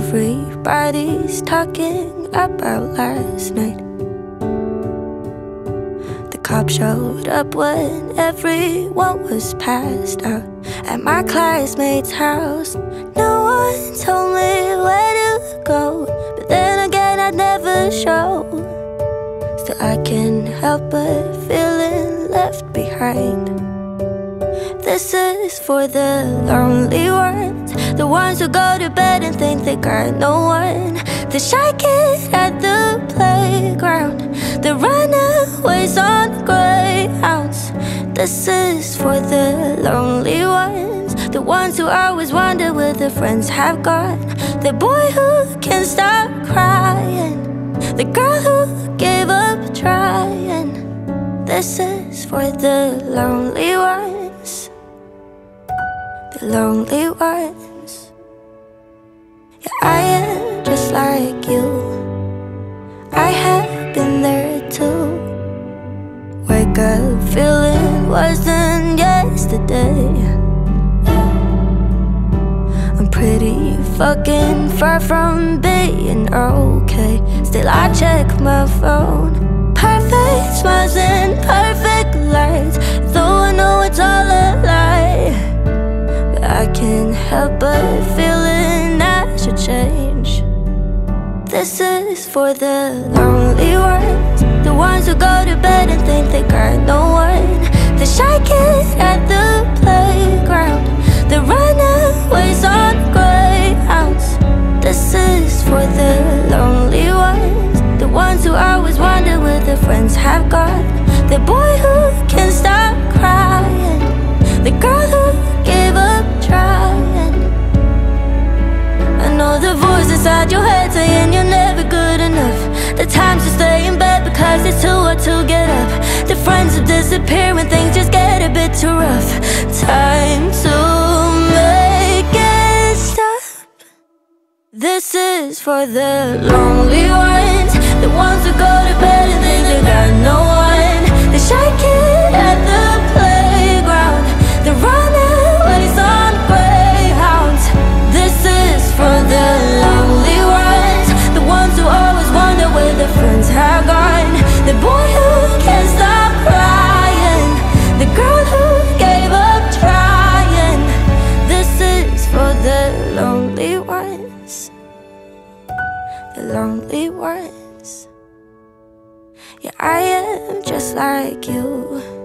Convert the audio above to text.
Everybody's talking about last night. The cops showed up when everyone was passed out at my classmate's house. No one told me where to go, but then again I'd never show. Still I can't help but feeling left behind. This is for the lonely ones, the ones who go to bed and think they got no one, the shy kid at the playground, the runaways on Greyhounds. This is for the lonely ones, the ones who always wonder where their friends have gone, the boy who can't stop crying, the girl who gave up trying. This is for the lonely ones, the lonely ones. Yeah, I am just like you, I have been there too. Wake up feeling worse than yesterday. I'm pretty fucking far from being okay. Still I check my phone. Perfect smiles and perfect lights, though I know it's all a lie. But I can't help but feeling I should change. This is for the lonely ones, the ones who go to bed and think they got no one, the shy kid at the playground, the runaways on Greyhounds. This is for the lonely ones, the ones who always wonder where their friends have gone, the boy who can't stop crying, the girl who gave up trying. I know the voice inside your head saying you're never good enough, the times you stay in bed because it's too hard to get up, the friends who disappear when things just get a bit too rough. Time to make it stop. This is for the lonely ones, the ones who go to bed and think they got no one, the shy kid at the playground, the runaways on Greyhounds. This is for the lonely ones, the ones who always wonder where their friends have gone, the boy who can't stop crying, the girl who gave up trying. This is for the lonely ones, the lonely ones. Yeah, I am just like you.